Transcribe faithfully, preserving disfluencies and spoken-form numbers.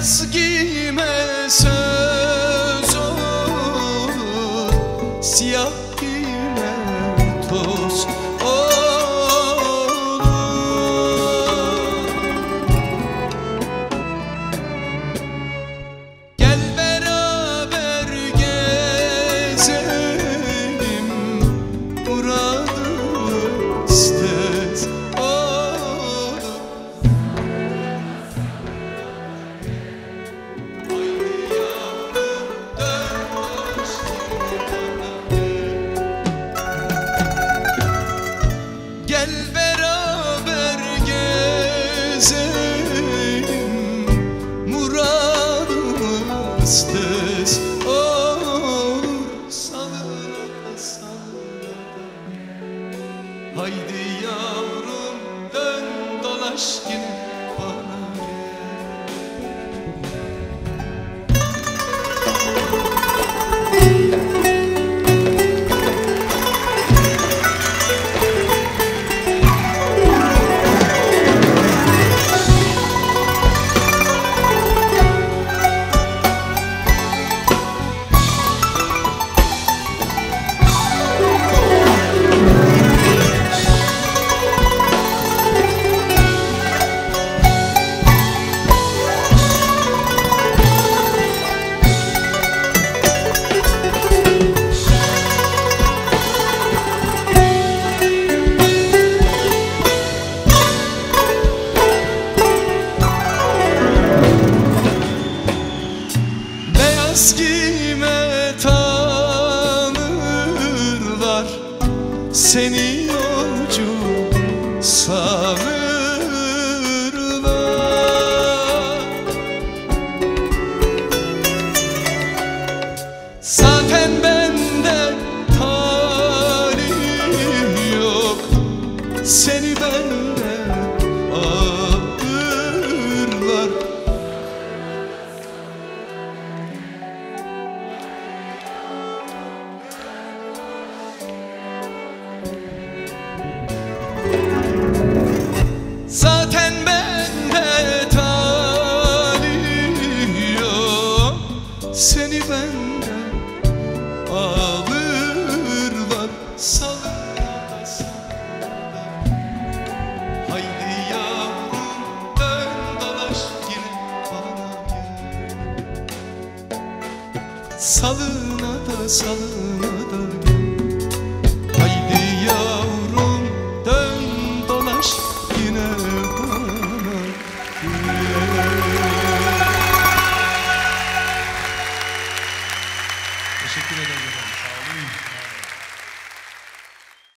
Beyaz giyme söz olur, siyah giyme toz olur. Gel beraber gezelim, muradımız tez olur. Gel beraber gezelim, muradımız tez olur. Salına salına, haydi yavrum dön dolaş yine bana Eskime tanırlar, seni yolcu sanırlar. Zaten bende talih yok, seni benden alırlar. Zaten bende talih yok, seni benden alırlar. Salına salına, haydi yavrum dön dolaş yine bana gel. Salına da salına,